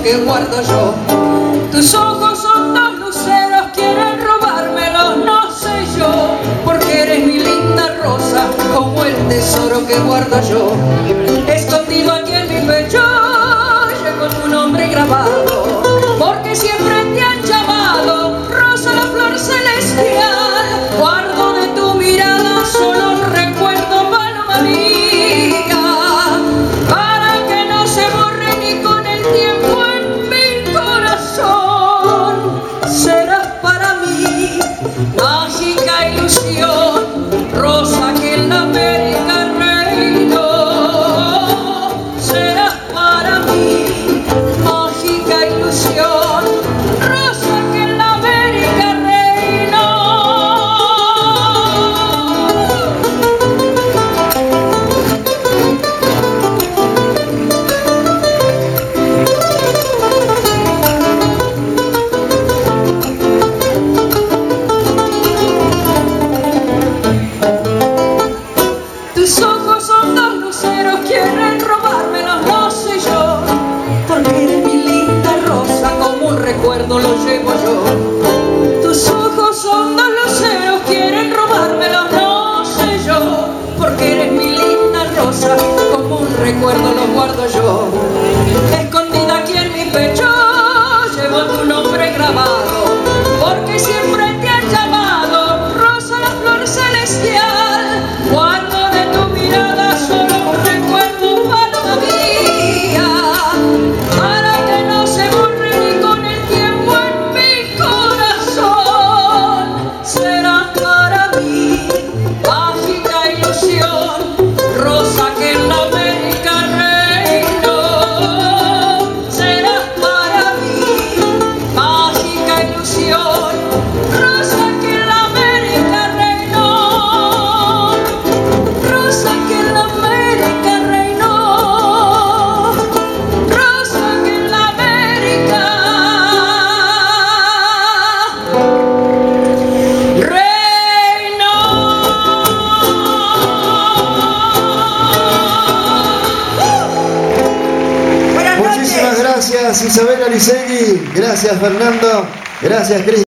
tesoro que guardo yo. Tus ojos son dos luceros, quieren robármelos, no sé yo, porque eres mi linda rosa, como el tesoro que guardo yo. Escondido aquí en mi pecho, llevo tu nombre grabado, porque siempre te han llamado Rosa, la flor celestial. Guardo de tu mirada solo un recuerdo, paloma mía, para que no se borre ni con el tiempo en mi corazón. Serás para mí mágica ilusión, rosa que en la América reinó. Serás para mí mágica ilusión, rosa que en la América reinó. Tus ojos son dos luceros, quieren robármelos, no sé yo, porque eres mi linda rosa, como un recuerdo lo llevo yo. Tus ojos son dos luceros, quieren robármelos, no sé yo, porque eres mi linda rosa, como un recuerdo lo guardo yo. Escondida aquí en mi pecho, llevo tu nombre grabado, porque siempre te han llamado Rosa, la flor celestial. Guardo de tu mirada solo un recuerdo, paloma mía, para que no se borre ni con el tiempo en mi corazón. Será para mí mágica ilusión, rosa que en la América reinó. Será para mí mágica ilusión, rosa que en la América reinó. Rosa que en la América reinó. Rosa que en la América reinó. Muchísimas gracias, Isabela Lisegui. Gracias, Fernando. Gracias, Cris.